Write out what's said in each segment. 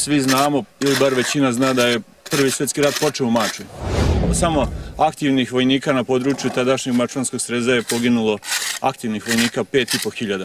svi znamo, ili bar većina zna da je Prvi svjetski rat počeo u Mačvi. Samo aktivnih vojnika na području tadašnjeg Mačvanskog sreza je poginulo aktivnih vojnika 5.500.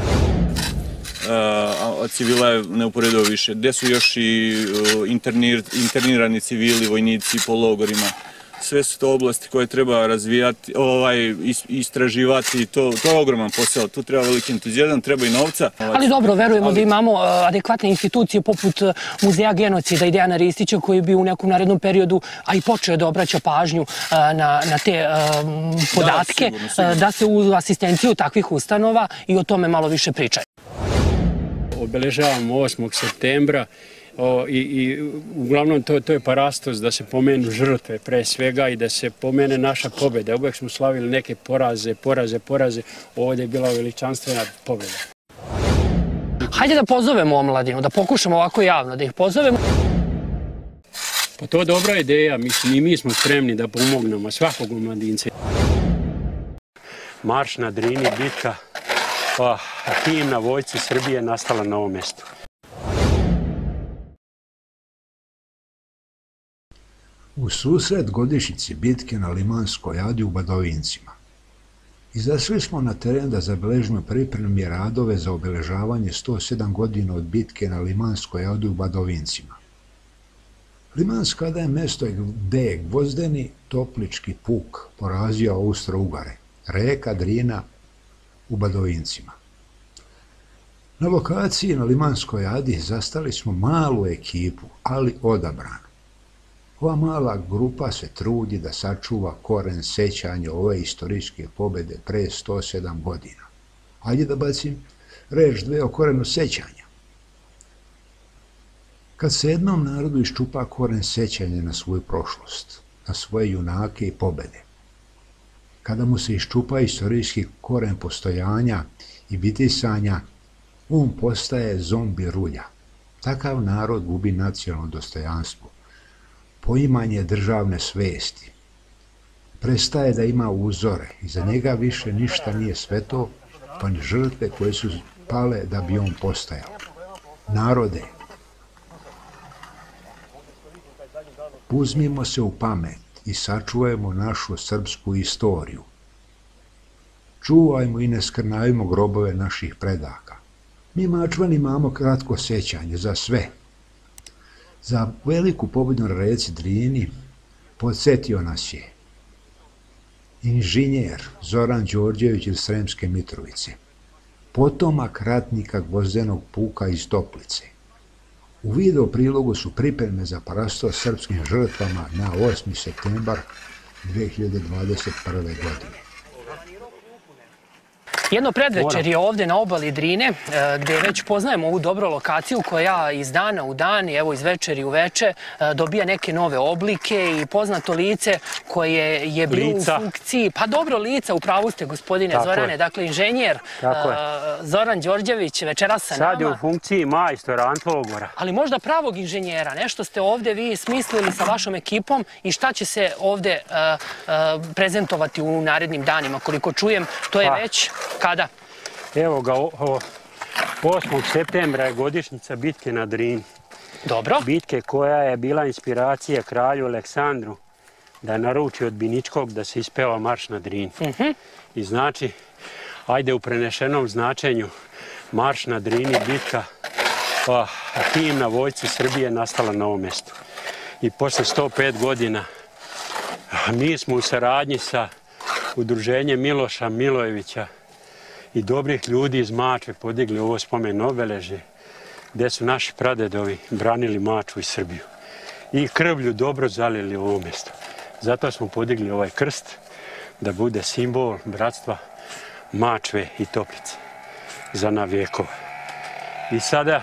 A civila je neuporedivo više. Gde su još i internirani civili, vojnici po logorima. Sve su to oblasti koje treba razvijati, istraživati. To je ogroman posao. Tu treba veliki entuzijazam, treba i novca. Ali dobro, verujemo da imamo adekvatne institucije poput Muzeja genocida i Dejana Ristića koji bi u nekom narednom periodu, a i počeo da obraća pažnju na te podatke, da se uz asistenciju takvih ustanova i o tome malo više priča. Obeležavamo 8. septembra i uglavnom to je parastos da se pomenu žrtve pre svega i da se pomene naša pobjeda. Uvijek smo slavili neke poraze. Ovdje je bila veličanstvena pobjeda. Hajde da pozovemo omladinu, da pokušamo ovako javno, da ih pozovemo. Pa to je dobra ideja, mislim i mi smo spremni da pomognemo svakog omladinca. Marš na Drini, bitka, himna Vojsci Srbije nastala na ovom mjestu. U susret godišnjici bitke na Limanskoj adi u Badovincima. Izašli smo na teren da zabeležimo pripremne radove za obeležavanje 107 godina od bitke na Limanskoj adi u Badovincima. Limanska ada je mjesto gde je gvozdeni toplički puk porazio Austro-Ugare, reka Drina u Badovincima. Na lokaciji na Limanskoj adi zastali smo malu ekipu, ali odabranu. Ova mala grupa se trudi da sačuva koren sećanja ove istorijske pobjede pre 107 godina. Hajde da bacim reč dve o korenu sećanja. Kad se jednom narodu iščupa koren sećanja na svoju prošlost, na svoje junake i pobjede, kada mu se iščupa istorijski koren postojanja i bitisanja, on postaje zombi rulja. Takav narod gubi nacionalno dostojanstvo, poimanje državne svesti. Prestaje da ima uzore i za njega više ništa nije sveto, pa ni žrtve koje su pale da bi on postajao. Narode, uzmimo se u pamet i sačuvajmo našu srpsku istoriju. Čuvajmo i ne skrnavimo grobove naših predaka. Mi Mačvani imamo kratko sećanje za sve. Za veliku pobjedu na reci Drini podsjetio nas je inženjer Zoran Đorđević iz Sremske Mitrovice, potomak ratnika Gvozdenog puka iz Toplice. U video prilogu su pripreme za parastos srpskim žrtvama na 8. septembar 2021. godine. Jedno predvečer je ovdje na obali Drine, gdje već poznajemo ovu dobru lokaciju koja iz dana u dan, evo iz večeri u veče, dobija neke nove oblike i poznato lice koje je bilo u funkciji, pa dobro lica, u pravu ste gospodine Zorane, dakle inženjer Zoran Đorđević večeras sa nama. Sad je u funkciji majstora Antlogora. Ali možda pravog inženjera, nešto ste ovdje vi smislili sa vašom ekipom i šta će se ovdje prezentovati u narednim danima, koliko čujem, to je već... Kada? Evo ga, 8. septembra je godišnjica bitke na Drini. Dobro. Bitke koja je bila inspiracija kralju Aleksandru da naruči od Biničkog da se ispeva marš na Drini. I znači, ajde u prenešenom značenju, marš na Drini, bitka, himna Vojsci Srbije nastala na ovom mjestu. I posle 105 godina mi smo u saradnji sa udruženjem Miloša Milojevića i dobrih ljudi iz Mačve podigli ovo spomen obeležje gdje su naši pradedovi branili Mačvu i Srbiju. I krvlju dobro zalili ovo mjesto. Zato smo podigli ovaj krst da bude simbol bratstva Mačve i Toplice za na vjekova. I sada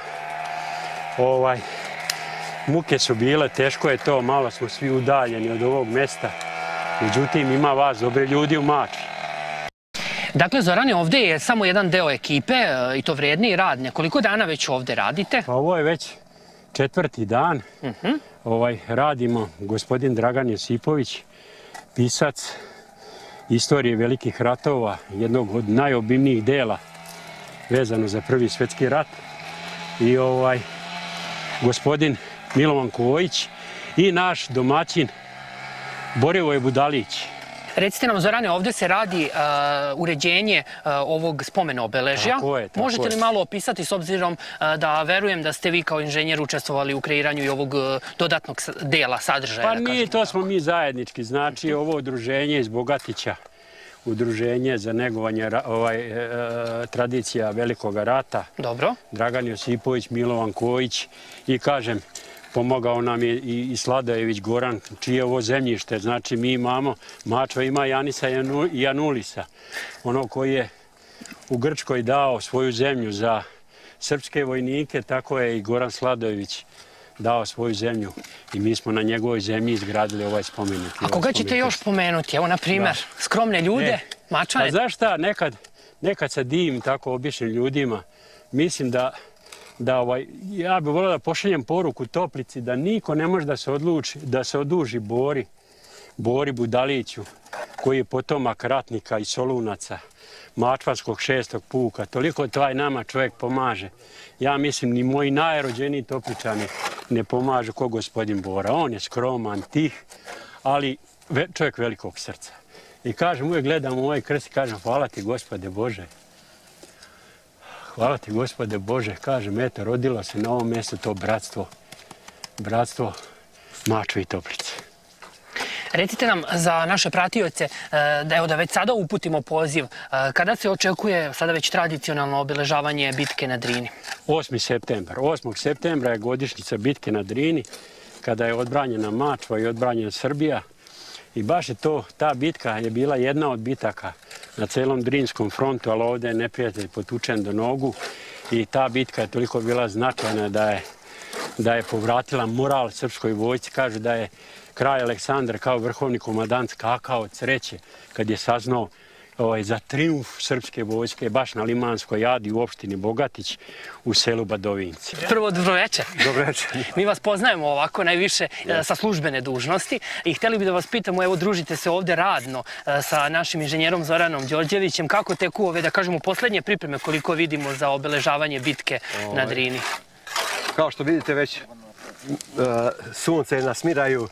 muke su bile, teško je to, malo smo svi udaljeni od ovog mjesta. Međutim, ima vas dobri ljudi u Mačvi. Dakle, Zorane, ovdje je samo jedan deo ekipe i to vrijedni rad. Nekoliko dana već ovdje radite? Pa ovo je već 4. dan. Radimo gospodin Dragan Josipović, pisac istorije velikih ratova, jednog od najobimnijih dela vezano za Prvi svjetski rat. I gospodin Milovan Kojić i naš domaćin Borivoje Budalić. Recite nam, Zorane, ovdje se radi uređenje ovog spomena obeležja. Možete li malo opisati, s obzirom da verujem da ste vi kao inženjer učestvovali u kreiranju i ovog dodatnog dela sadržaja? Pa nije, to smo mi zajednički. Znači, ovo udruženje iz Bogatića, udruženje za negovanje tradicija Velikog rata. Dobro. Dragan Josipović, Milovan Kojić i, kažem, pomogao nam je i Sladojević Goran, čije je ovo zemljište. Znači, mi imamo, Mačva ima Janisa i Janulisa, ono koji je u Grčkoj dao svoju zemlju za srpske vojnike, tako je i Goran Sladojević dao svoju zemlju i mi smo na njegovoj zemlji izgradili ovaj spomenik. A koga ćete još pomenuti? Evo, na primjer, skromne ljude, Mačvane? Pa znaš šta, nekad se divim tako običnim ljudima. Mislim da ja bih volio da pošaljem poruku Toplici da niko ne može da se oduži Bori Budaliću, koji je potomak ratnika i Solunaca, Mačvarskog 6. puka. Toliko taj nama čovjek pomaže. Ja mislim, ni moji najrođeniji Topličani ne pomažu ko gospodin Bora. On je skroman, tih, ali čovjek velikog srca. I kažem, uvijek gledam u ovaj krst i kažem, hvala ti, Gospode Bože. Hvala ti, Gospode Bože, kažem, eto, rodilo se na ovom mjestu to bratstvo Mačve i Toplice. Recite nam za naše pratioce, da već sada uputimo poziv, kada se očekuje sada već tradicionalno obeležavanje bitke na Drini? 8. septembar. 8. septembra je godišnjica bitke na Drini, kada je odbranjena Mačva i odbranjena Srbija. I baš je ta bitka je bila jedna od bitaka na celom Drinskom frontu, ali ovdje je neprijatelj potučen do nogu i ta bitka je toliko bila značajna da je povratila moral srpskoj vojsci. Kažu da je kralj Aleksandar kao vrhovni komandant skakao od sreće kad je saznao za trijumf srpske vojske baš na Limanskoj jadi u opštini Bogatić u selu Badovinci. Prvo, dobroveče. Dobroveče. Mi vas poznajemo ovako najviše sa službene dužnosti i htjeli bi da vas pitamo, evo, družite se ovdje radno sa našim inženjerom Zoranom Đorđevićem, kako teku ove, da kažemo, posljednje pripreme koliko vidimo za obeležavanje bitke na Drini? Kao što vidite, već sunce nas miraju,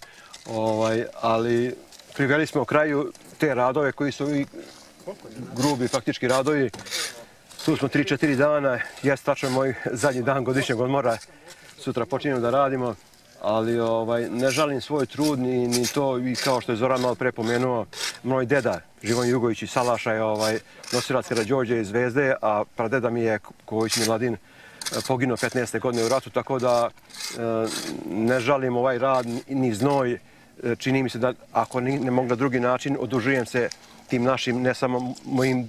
ali priveli smo kraju te radove koji su i grubi faktički radovi. Tu smo 3-4 dana, jest tačno moj zadnji dan godišnjeg odmora. Sutra počinjemo da radimo, ali ne žalim svoj trud ni to, i kao što je Zoran malo pre pomenuo, moj deda Živon Jugović iz Salaša je nosilac Karađorđe iz Zvezde, a pradeda mi je Kojić Miladin poginuo 15. godine u ratu, tako da ne žalim ovaj rad ni znoj. Čini mi se da ako ne mogu na drugi način, odužujem se tim našim, ne samo mojim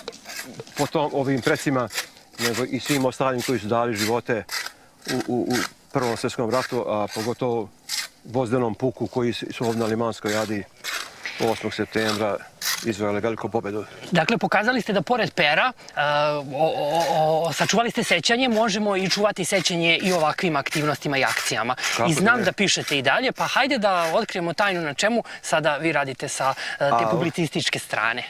ovim predsima, nego i svim ostalim koji su dali živote u Prvom svjetskom ratu, a pogotovo Gvozdenom puku koji su ovdje na Limanskoj jadi 8. septembra izvojili veliku pobedu. Dakle, pokazali ste da pored pera sačuvali ste sećanje, možemo i čuvati sećanje i ovakvim aktivnostima i akcijama. I znam da pišete i dalje, pa hajde da otkrijemo tajnu na čemu sada vi radite sa te publicističke strane.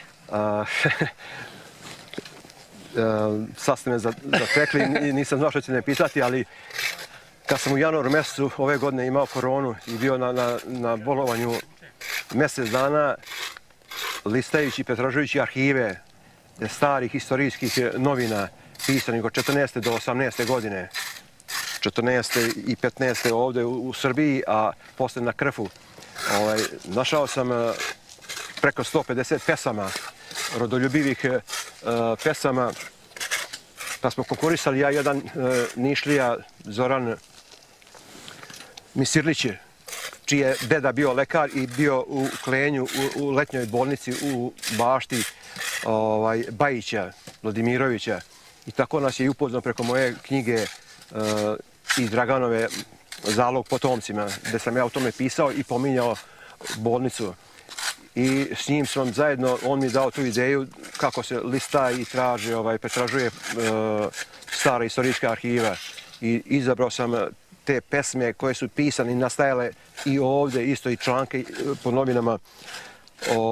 Sad ste me zatekli i nisam znao što ćete me pitati, ali kad sam u januaru mjesecu ove godine imao koronu i bio na bolovanju mjesec dana, listajući i pretražujući arhive starih istorijskih novina pisanih od 14. do 18. godine, 14. i 15. ovdje u Srbiji, a posle na Krfu, našao sam preko 150 pesama, rodoljubivih pesama, pa smo konkurisali ja jedan Nišlija, Zoran Misirlić, čiji je deda bio lekar i bio u Klenju, u letnjoj bolnici u bašti Bajića, Vladimirovića. I tako nas je upoznao preko moje knjige i Draganove Zalog potomcima, gde sam ja o tome pisao i pominjao bolnicu. I s njim sam zajedno, on mi dao tu ideju kako se lista i pretražuje stara istorijska arhiva. I izabrao sam te pesme koje su pisane i nastajale i ovdje, isto i članke po novinama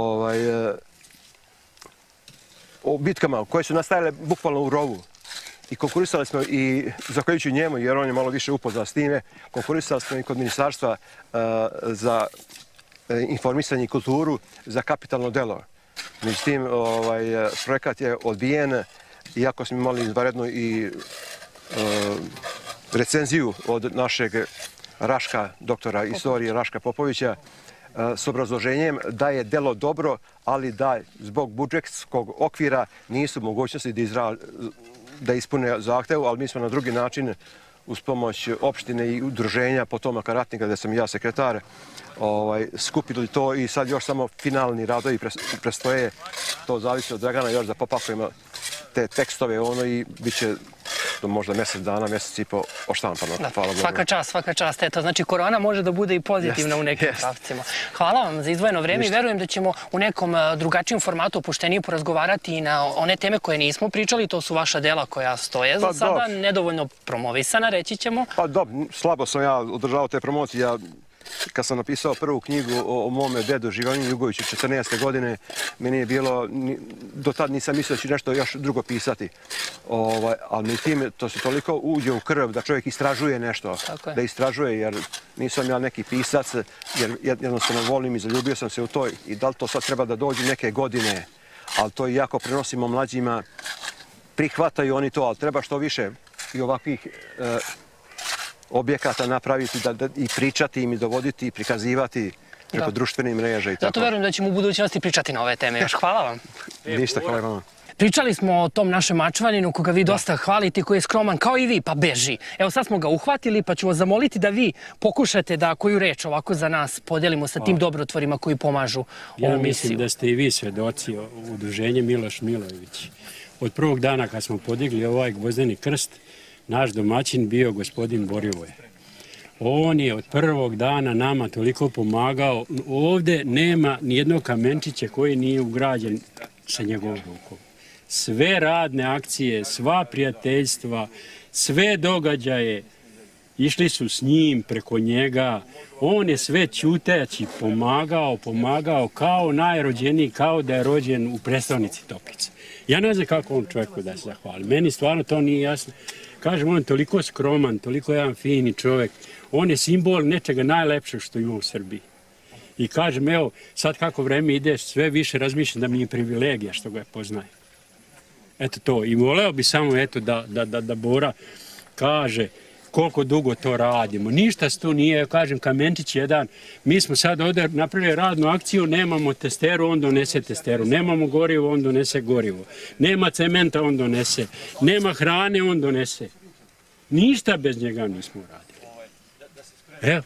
o bitkama koje su nastajale bukvalno u rovu. I konkurisali smo i, zahvaljujući njemu, jer on je malo više upoznat s time, konkurisali smo i kod Ministarstva za informisanje i kulturu za kapitalno delo. Međutim, projekat je odbijen, iako smo imali izvanrednu i recenziju od našeg Raška, doktora istorije Raška Popovića, s obrazloženjem da je delo dobro, ali da zbog budžetskog okvira nisu mogućnosti da ispune zahtev, ali mi smo na drugi način uz pomoć opštine i udruženja potomaka ratnika, gde sam i ja sekretar, skupili to i sad još samo finalni radovi prestoje. To zavisi od Dragana, još da popakujemo te tekstove i bit će možda mjesec dana, mjesec i po oštampano. Svaka čast. Eto, znači korona može da bude i pozitivna u nekim pravcima. Hvala vam za izdvojeno vreme i verujem da ćemo u nekom drugačijem formatu opuštenije porazgovarati i na one teme koje nismo pričali. To su vaša dela koja stoje za sada, nedovoljno promovisana, reći ćemo. Pa dobro, slabo sam ja održavao te promocije. Kad sam napisao prvu knjigu o mome dedu Živanju Jugoviću 14. godine, meni je bilo, do tad nisam mislio da ću nešto još drugo pisati. Ali međutim, to se toliko uđe u krv da čovjek istražuje nešto, da istražuje, jer nisam ja neki pisac, jer jednostavno volim i zaljubio sam se u to. I da li to sad treba da dođu neke godine, ali to i jako prenosimo mlađima, prihvataju oni to, ali treba što više i ovakvih objekata napraviti i pričati im i dovoditi i prikazivati preko društvenih mreža i tako. Zato verujem da ćemo u budućnosti pričati na ove teme još. Hvala vam. Ništa, hvala vam. Pričali smo o tom našem mačvaninu koga vi dosta hvalite, koji je skroman kao i vi, pa beži. Evo sad smo ga uhvatili, pa ću vas zamoliti da vi pokušate da koju reč ovako za nas podelimo sa tim dobrotvorima koji pomažu ovu misiju. Ja mislim da ste i vi svedoci udruženje Miloš Milojević. Od prvog dana kad smo podigli ovaj gvozdeni krst, naš domaćin bio gospodin Borivoje. On je od prvog dana nama toliko pomagao. Ovdje nema nijednog kamenčića koji nije ugrađen sa njegovom rukom. Sve radne akcije, sva prijateljstva, sve događaje išli su s njim preko njega. On je sve ćutajući pomagao kao najrođeniji, kao da je rođen u prestonici Toplice. Ja ne znam kako on čovjeku da se zahvali. Meni stvarno to nije jasno. Kažem, on je toliko skroman, toliko jedan fini čovjek. On je simbol nečega najlepšeg što ima u Srbiji. I kažem, evo, sad kako vreme ide, sve više razmišljam da mi je privilegija što ga je poznaje. Eto to. I voleo bi samo, eto, da Bora kaže koliko dugo to radimo. Ništa se tu nije, kažem, kamenčić jedan. Mi smo sad ovdje napravili radnu akciju, nemamo testeru, on donese testeru. Nemamo gorivo, on donese gorivo. Nema cementa, on donese. Nema hrane, on donese. Ništa bez njega nismo radili. Evo.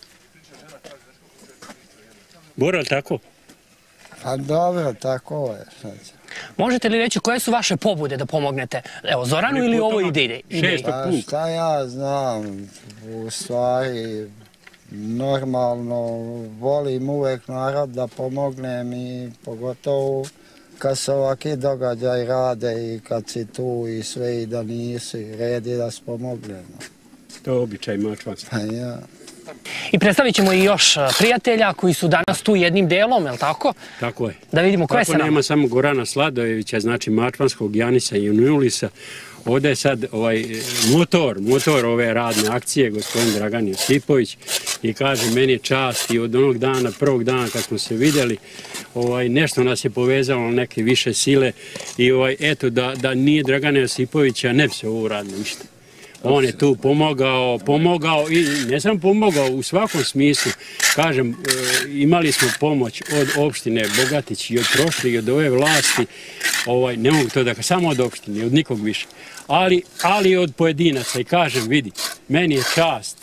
Bora, li tako? Pa dobro, tako je. Možete li reći koje su vaše pobude da pomognete? Evo, Zoranu ili ovo ide? Pa šta ja znam, u stvari normalno volim uvek narod da pomognem i pogotovo kad se ovakvi događaj rade i kad si tu i sve i da nisi, red je da se pomognemo. To je običaj mačvanstva. Pa ja. I predstavit ćemo i još prijatelja koji su danas tu jednim delom, je li tako? Tako je. Da vidimo koje se nam... Tako nema samo Gorana Sladojevića, znači mačvanskog Janisa Junulisa. Ovdje je sad motor ove radne akcije, gospodin Dragan Josipović. I kaže, meni je čast i od onog dana, prvog dana kad smo se vidjeli, nešto nas je povezalo neke više sile. I eto, da nije Dragana Josipovića, ne bi se ovo uradilo ništa. On je tu pomogao i ne sam pomogao u svakom smislu. Kažem, imali smo pomoć od opštine Bogatić i od prošle i od ove vlasti. Ne mogu to da samo od opštine, od nikog više. Ali od pojedinaca. I kažem, vidi, meni je čast.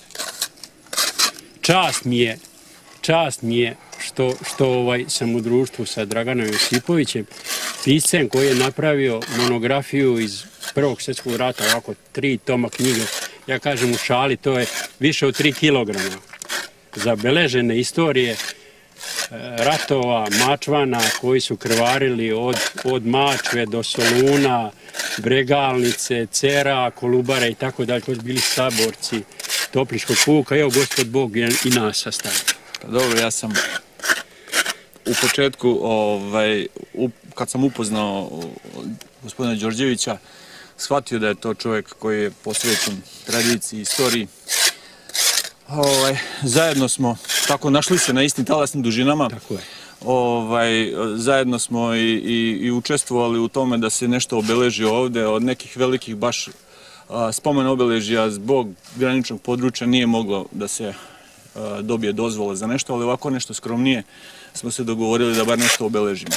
Čast mi je što sam u društvu sa Draganom Josipovićem, piscem koji je napravio monografiju iz Prvog svjetskog rata, ovako 3 toma knjige. Ja kažem u šali, to je više od 3 kilograma. Zabeležene istorije ratova, mačvana koji su krvarili od Mačve do Soluna, Bregalnice, Cera, Kolubare i tako dalje. To su bili saborci Topličkog puka. Evo, Gospod Bog i nas sastavio. Dobro, ja sam u početku, kad sam upoznao gospodina Đorđevića, shvatio da je to čovjek koji je posvećen tradiciji, istoriji. Zajedno smo tako našli se na istim talasnim dužinama. Zajedno smo i učestvovali u tome da se nešto obeleži ovde. Od nekih velikih baš spomen obeležija zbog graničnog područja nije moglo da se dobije dozvola za nešto, ali ovako nešto skromnije smo se dogovorili da bar nešto obeležimo.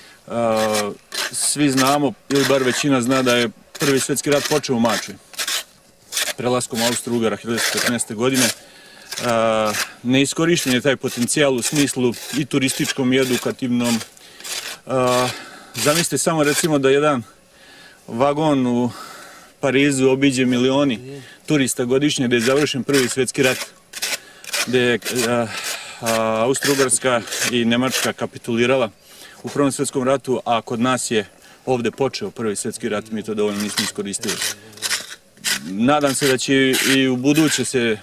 Svi znamo, ili bar većina zna, da je Prvi svjetski rat počeo u Mačvi, prelaskom Austro-Ugara 1915. godine. Neiskorišten je taj potencijal u smislu i turističkom i edukativnom. Zamislite samo recimo da jedan vagon u Parizu obiđe milioni turista godišnje, da je završen Prvi svjetski rat, gdje je Austro-Ugarska i Nemačka kapitulirala u Prvom svjetskom ratu, a kod nas je ovdje počeo Prvi svjetski rat, mi to dovoljno nismo iskoristili. Nadam se da će i u buduće se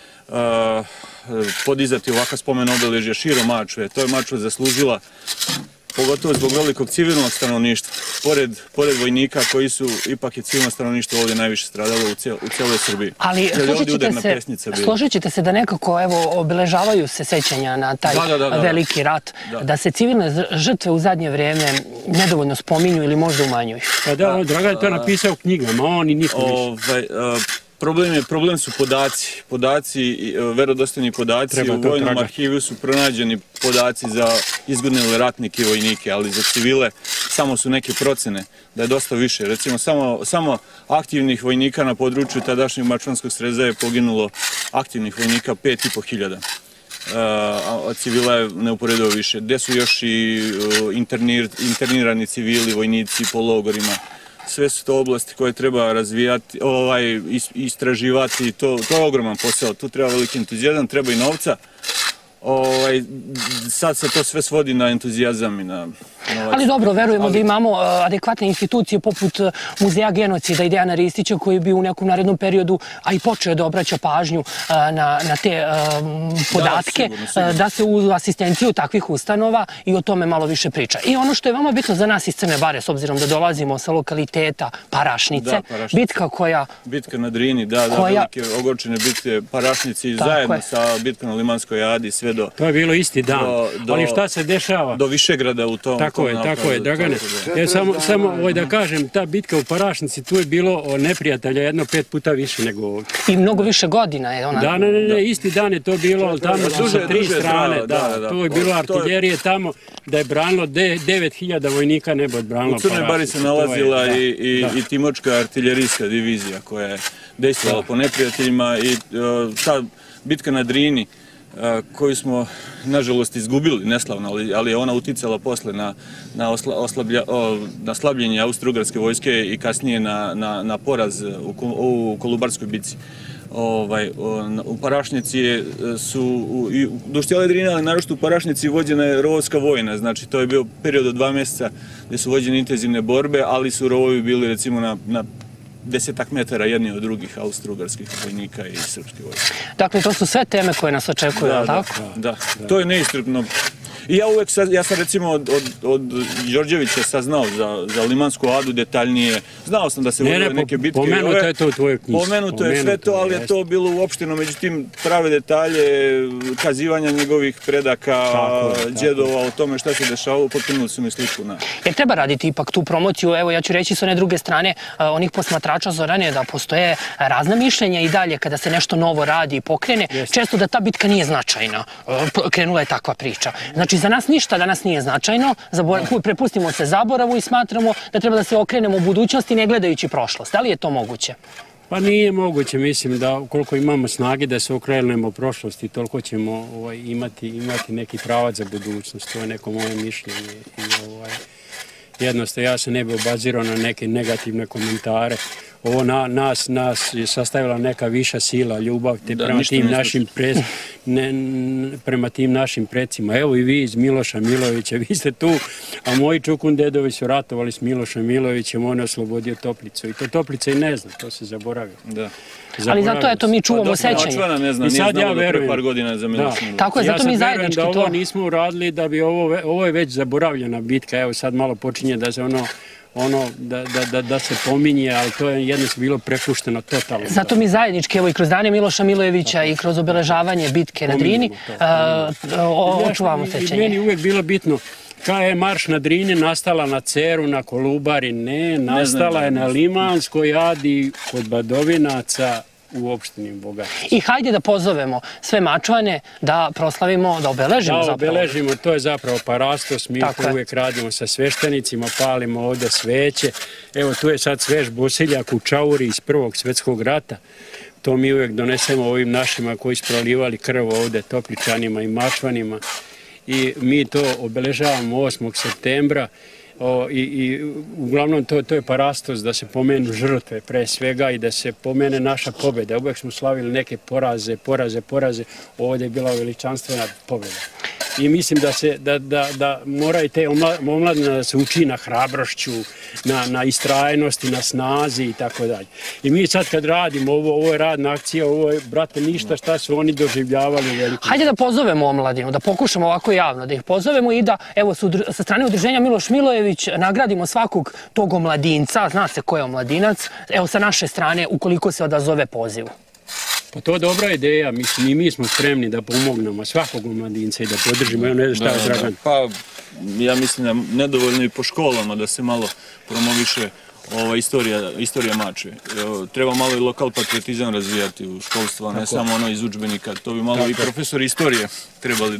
podizati ovakav spomen obeležja širom Mačve. To je Mačva zaslužila, pogotovo zbog velikog civilnog stanovništva. Pored vojnika koji su, ipak je civilno stanovništvo ovdje najviše stradalo u cijeloj Srbiji. Ali složit ćete se da nekako obeležavaju se sećanja na taj veliki rat, da se civilne žrtve u zadnje vrijeme nedovoljno spominju ili možda umanjuju. Pa da, Dragan je to napisao u knjigama, on i niko više. Problem su podaci, verodostojni podaci. U vojnom arhivu su pronađeni podaci za izginule ratnike i vojnike, ali za civile samo su neke procene da je dosta više. Recimo, samo aktivnih vojnika na području tadašnjeg Mačvanskog sreza je poginulo aktivnih vojnika 5.500, a civila je neuporedivo više. Gde su još i internirani civili, vojnici po logorima. Sve su to oblasti koje treba razvijati, istraživati, to je ogroman posao, tu treba veliki entuzijazam, treba i novca. Sad se to sve svodi na entuzijazam i na novac. Ali dobro, verujemo da imamo adekvatne institucije poput Muzeja genocida i Dejana Ristića koji bi u nekom narednom periodu, a i počeo da obraća pažnju na te podatke, da se uz asistenciju takvih ustanova i o tome malo više priča. I ono što je vama bitno za nas iz Crne Bare, s obzirom da dolazimo sa lokaliteta Parašnice, bitka koja... Bitka na Drini, velike ogorčene bitke Parašnici zajedno sa bitkom na Limanskoj Adi, sve do... To je bilo isti dan, ali šta se dešava? Do Višegrada u tom... Tako je, Dragane. Samo da kažem, ta bitka u Parašnici, tu je bilo neprijatelja jedno 5 puta više nego ovdje. I mnogo više godina je ona... Ne, isti dan je to bilo, ali tamo su sa 3 strane, tu je bilo artiljerije tamo, da je branilo 9.000 vojnika, nebo je branilo Parašnicu. U Crnoj Bari se nalazila i Timočka artiljerijska divizija koja je dejstvovala po neprijateljima i ta bitka na Drini, koju smo, nažalost, izgubili neslavno, ali je ona uticala posle na slabljenje Austro-Ugarske vojske i kasnije na poraz u Kolubarskoj bici. U Parašnici su, duž cijele Drine, ali naročito u Parašnici vođena je rovovska vojna, znači to je bio period od 2 mjeseca gdje su vođene intenzivne borbe, ali su rovovi bili recimo na 10 metara jedni od drugih austro-ugarskih vojnika i srpske vojske. Dakle, to su sve teme koje nas očekuju, ali tako? Da, to je neistrpno. I ja sam recimo od Đorđevića saznao za Limansku Adu detaljnije. Znao sam da se vodile neke bitke. Pomenuto je to u tvojoj knjizi. Pomenuto je sve to, ali je to bilo uopšteno. Međutim, prave detalje, kazivanja njegovih predaka, djedova o tome šta se dešavalo, potpunili su mi sliku na... Jer treba raditi ipak tu promociju. Evo, ja ću reći s one druge strane onih posmatrača Zorane da postoje razna mišljenja i dalje kada se nešto novo radi i pokrene. Često da ta bitka nije značajna. Krenula je takva priča. Znači, za nas ništa danas nije značajno, prepustimo se zaboravu i smatramo da treba da se okrenemo u budućnosti ne gledajući prošlost. Da li je to moguće? Pa nije moguće, mislim da ukoliko imamo snage da se okrenemo prošlosti, toliko ćemo imati neki pravac za budućnost. To je neko moje mišljenje. Jednostavno, ja se ne bi obazirao na neke negativne komentare. Ovo nas je sastavila neka viša sila, ljubav prema tim našim predsima. Evo i vi iz Miloša Milovića, vi ste tu, a moji Čukun dedovi su ratovali s Milošem Milovićem, on je oslobodio Toplicu. I to Toplica i ne zna, to se zaboravio. Ali zato eto mi čuvamo sećanje. Očvana ne zna, nije znalo do pre par godina za Miloš Milović. Tako je, zato mi zajednički to... Ja sam verujem da ovo nismo uradili, da bi ovo je već zaboravljena bitka. Evo sad malo počinje da se da se pominje, ali to je jedno bilo prepušteno totalno. Zato mi zajednički, evo i kroz dane Miloša Milojevića i kroz obeležavanje bitke na Drini, očuvamo sećanje. Meni uvijek bilo bitno, kada je marš na Drini nastala na Ceru, na Kolubari, ne, nastala je na Limanskoj adi kod Badovinaca u opštini Bogačić. I hajde da pozovemo sve Mačvane da proslavimo, da obeležimo zapravo. Da obeležimo, to je zapravo parastos, mi uvijek radimo sa sveštenicima, palimo ovde sveće. Evo tu je sad svež Bosiljak u čauri iz Prvog svjetskog rata. To mi uvijek donesemo ovim našima koji su prolivali krv ovde, Topličanima i Mačvanima. I mi to obeležavamo 8. septembra i uglavnom to je parastos da se pomenu žrtve pre svega i da se pomene naša pobjeda. Uvijek smo slavili neke poraze, ovdje je bila veličanstvena pobjeda. I mislim da mora i te omladina da se uči na hrabrošću, na istrajnosti, na snazi i tako dalje. I mi sad kad radimo, ovo je radna akcija, ovo je, brate, ništa šta su oni doživljavali veliko. Hajde da pozovemo omladinu, da pokušamo ovako javno, da ih pozovemo i da, evo, sa strane udruženja Miloš Milojević nagradimo svakog tog omladinca, zna se ko je omladinac, evo sa naše strane, ukoliko se odazove pozivu. Pa to je dobra ideja, mislim, i mi smo spremni da pomognemo svakog omladinca i da podržimo. Evo, ne znam šta je, Dragan. Pa, ja mislim da nedovoljno i po školama da se malo promoviše istorija Mačve. Treba malo i lokal patriotizam razvijati u školstvu, a ne samo ono iz udžbenika. To bi malo i profesori istorije trebali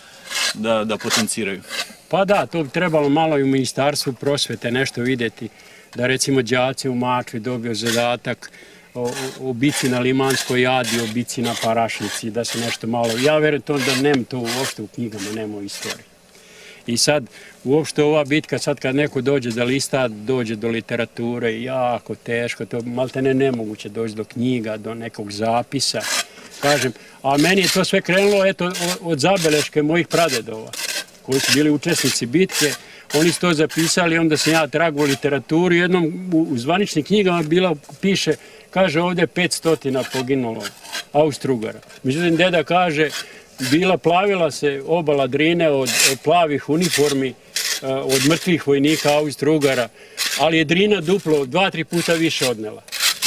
da potenciraju. Pa da, to bi trebalo malo i u Ministarstvu prosvete nešto vidjeti, da recimo đaci u Mačvi dobiju zadatak o bici na Limanskoj adi, o bici na Parašnici, da se nešto malo... Ja verujem to da nema to uopšte u knjigama, nema u istoriji. I sad, uopšte ova bitka, sad kad neko dođe da lista, dođe do literature, jako teško, to malte nemoguće doći do knjiga, do nekog zapisa, kažem. A meni je to sve krenulo, eto, od zabeleške mojih pradedova, koji su bili učesnici bitke. Oni su to zapisali, onda sam ja trago u literaturu, jednom u zvaničnim knjigama piše, kaže ovdje 500 poginulo Austro-Ugara. Međutim, deda kaže, plavila se obala Drine od plavih uniformi, od mrtvih vojnika Austro-Ugara, ali je Drina duplo 2-3 puta više odnela.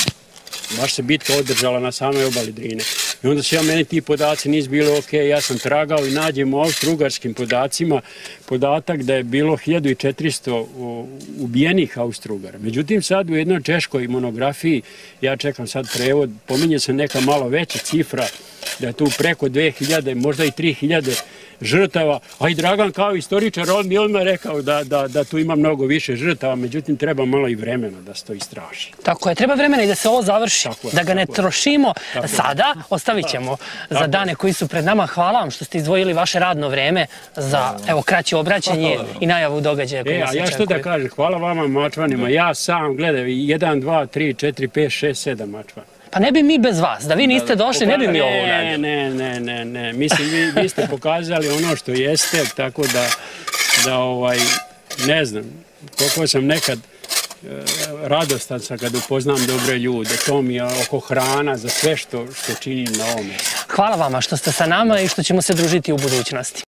Baš se bitka održala na samoj obali Drine. I onda su meni ti podaci nisu bili ok, ja sam tragao i nađem u austro-ugarskim podacima podatak da je bilo 1400 ubijenih Austro-Ugara. Međutim, sad u jednoj češkoj monografiji, ja čekam sad prevod, pominje se neka malo veća cifra, da je tu preko 2000, možda i 3000 žrtava, a i Dragan kao istoričar, on mi odmah rekao da tu ima mnogo više žrtava, međutim treba malo i vremena da se to istraži. Tako je, treba vremena i da se ovo završi, da ga ne trošimo sada, ostavit ćemo za dane koji su pred nama. Hvala vam što ste izdvojili vaše radno vreme za kraće obraćanje i najavu događaja koji nas očekuju. Ja što da kažem, hvala vama Mačvanima, ja sam gledam 1, 2, 3, 4, 5, 6, 7 Mačvana. Pa ne bi mi bez vas, da vi niste došli, ne bi mi ovo uradili. Ne, mislim, vi ste pokazali ono što jeste, tako da, ne znam, koliko sam nekad radostan sam kad upoznam dobre ljude, to mi je oko hrana za sve što činim na ovome. Hvala vama što ste sa nama i što ćemo se družiti u budućnosti.